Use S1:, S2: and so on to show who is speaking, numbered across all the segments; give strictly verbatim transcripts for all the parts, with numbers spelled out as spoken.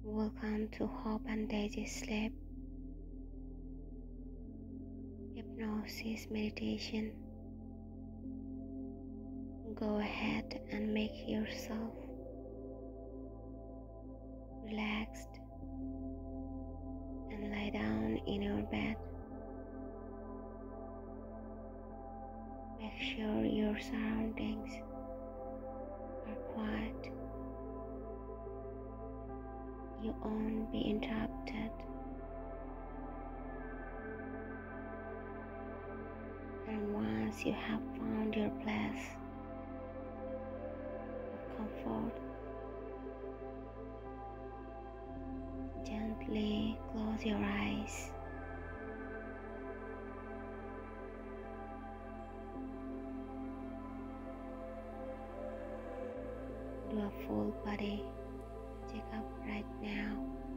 S1: Welcome to Hope and Daisy Sleep Hypnosis Meditation. Go ahead and make yourself relaxed and lie down in your bed. Make sure your surroundings are quiet. You won't be interrupted. And once you have found your place of comfort, gently close your eyes. Do a full body checkup right now.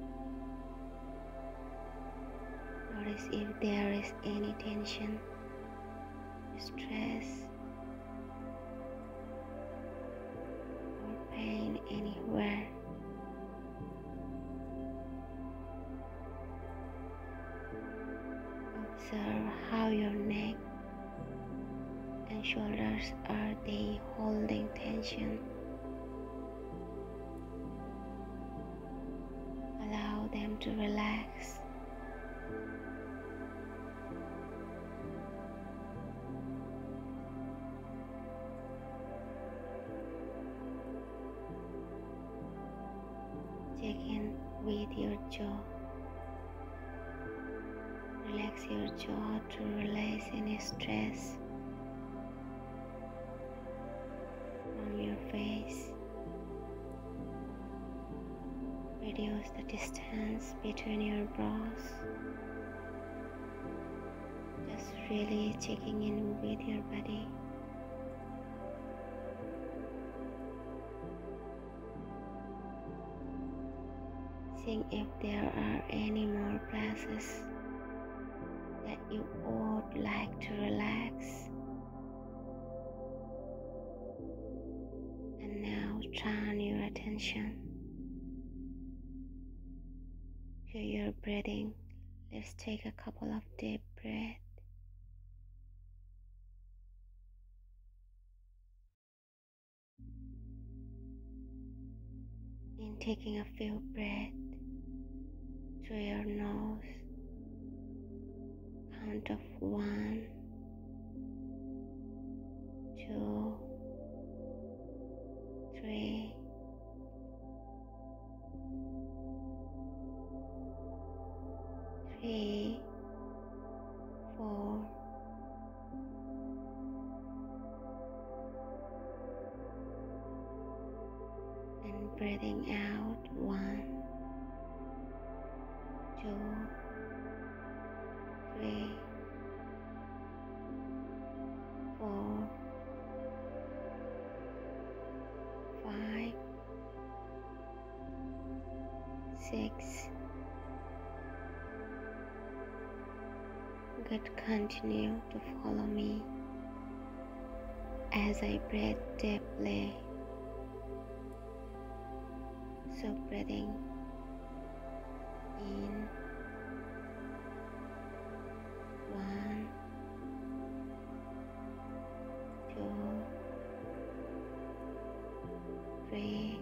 S1: Notice if there is any tension, stress, or pain anywhere. Observe how your neck and shoulders are they holding tension. Allow them to relax. Check in with your jaw. Relax your jaw to release any stress from your face. Reduce the distance between your brows. Just really checking in with your body. Seeing if there are any more places that you would like to relax. And now turn your attention to your breathing. Let's take a couple of deep breaths. In taking a few breaths through your nose, count of one, two, three, three, four, and breathing out one, two, three, four, five, six. Good, continue to follow me as I breathe deeply. So breathing in one, two, three,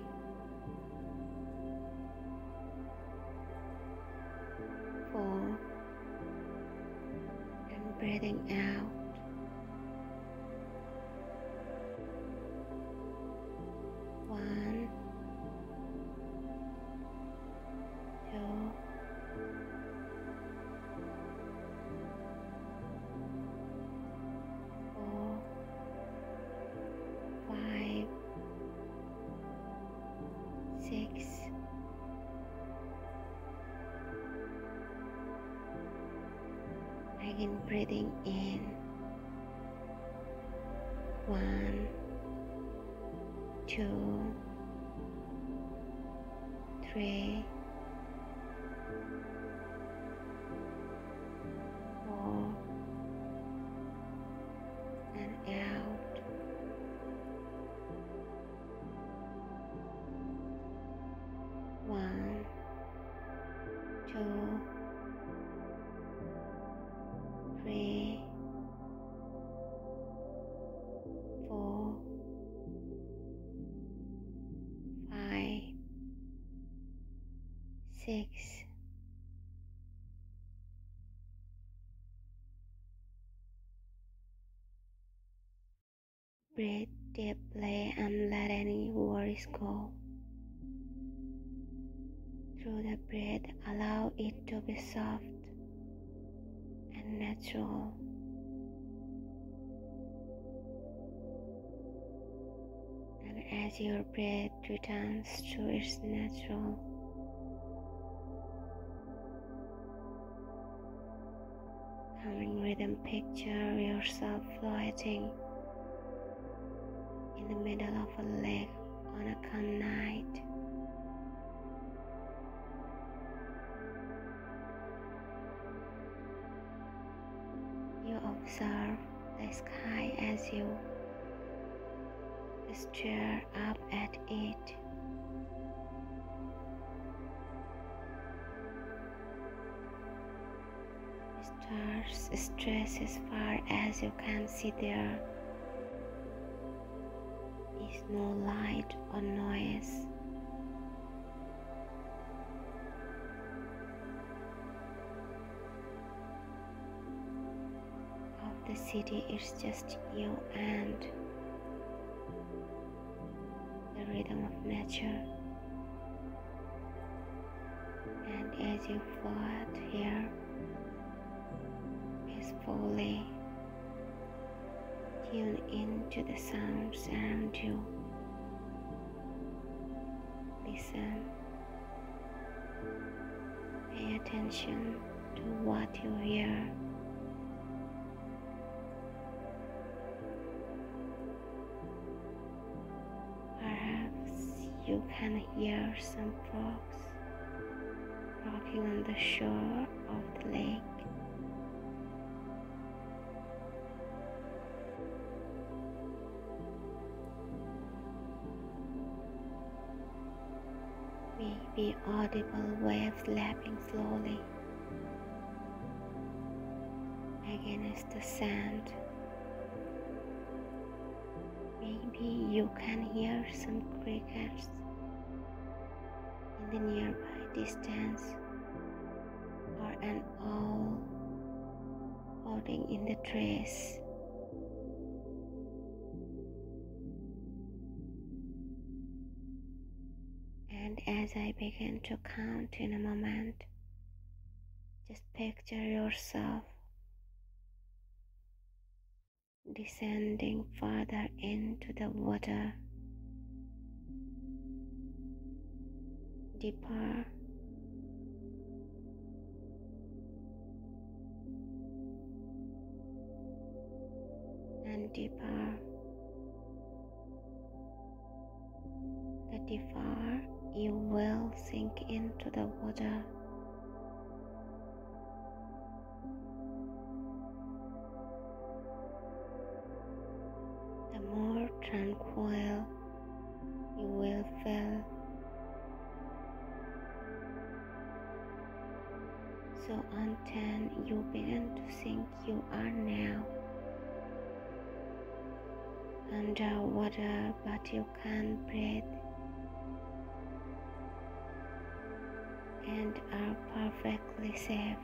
S1: four, and breathing out one, two, four, five, six, again breathing in one, two, three, four, and out one, six, breathe deeply and let any worries go. Through the breath, allow it to be soft and natural. And as your breath returns to its natural, calming rhythm, picture yourself floating in the middle of a lake on a calm night. You observe the sky as you stare up at it. Stars stretch as far as you can see. There is no light or noise. Of the city, it's just you and the rhythm of nature. And as you float here, fully tune into the sounds around you. Listen. Pay attention to what you hear. Perhaps you can hear some frogs rocking on the shore of the lake. Maybe audible waves lapping slowly against the sand. Maybe you can hear some crickets in the nearby distance, or an owl holding in the trees. And as I begin to count in a moment, just picture yourself descending further into the water, deeper and deeper. The deeper you will sink into the water, the more tranquil you will feel. So until you begin to sink, you are now underwater, but you can breathe and are perfectly safe.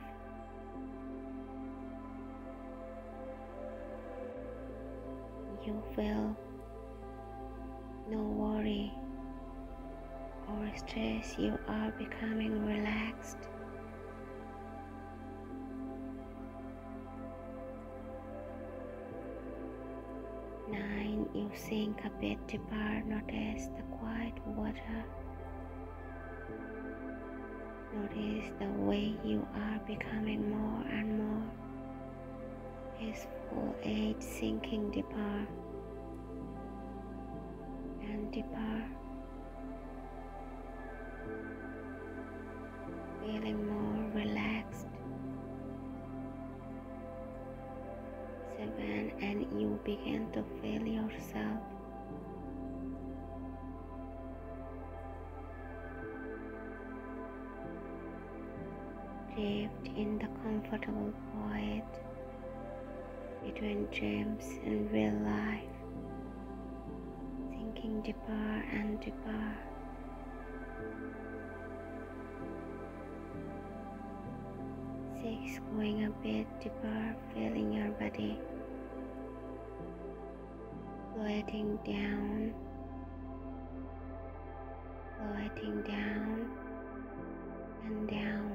S1: You feel no worry or stress. You are becoming relaxed. Nine, you sink a bit deeper. Notice the quiet water. Notice the way you are becoming more and more peaceful. Eight, sinking deeper and deeper, feeling more relaxed. Seven, and you begin to feel yourself drift in the comfortable void between dreams and real life, sinking deeper and deeper. Six, going a bit deeper, feeling your body floating down, floating down and down.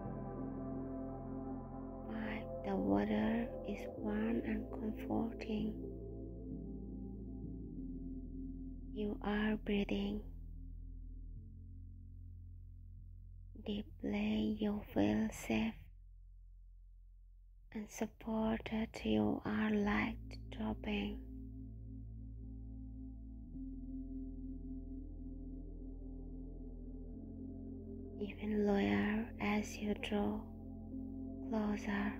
S1: Five, the water is warm and comforting. You are breathing deeply. You feel safe and supported. You are light dropping. Even lower as you draw closer.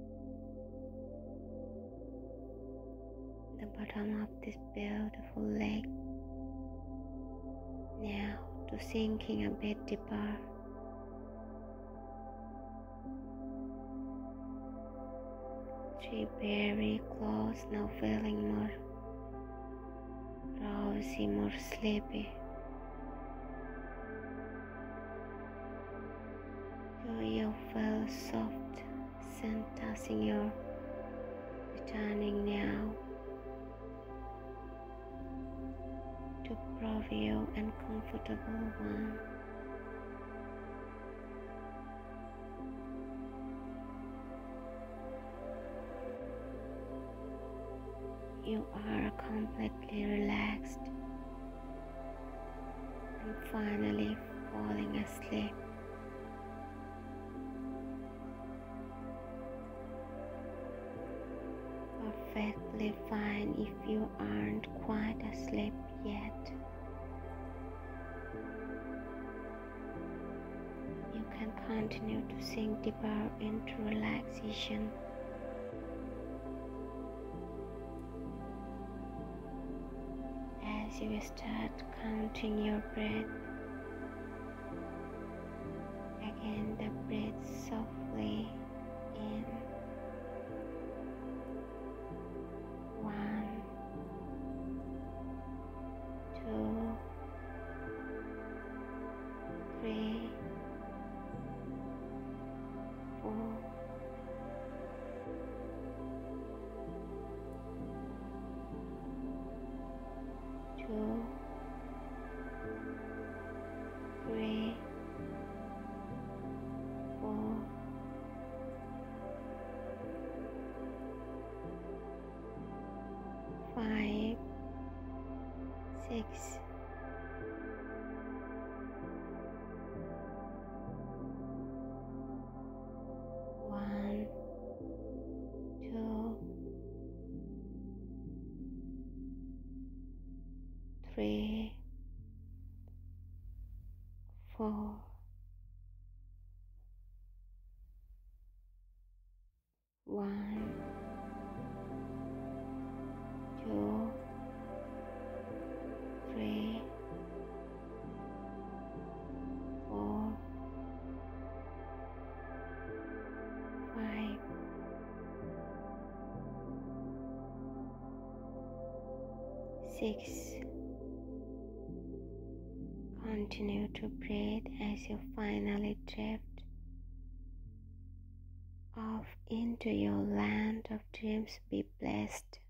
S1: The bottom of this beautiful lake. Now to sinking a bit deeper. Three, very close, now feeling more drowsy, more sleepy. Two, you feel soft scent touching your returning now to preview and comfortable one. You are completely relaxed and finally falling asleep. Perfectly fine if you aren't quite asleep yet. You can continue to sink deeper into relaxation. As you start counting your breath, again the breath softly in. One, two, three, four, two, three, four, five, six, one, two, three, four, one, two, three, four, five, six. Continue to breathe as you finally drift off into your land of dreams. Be blessed.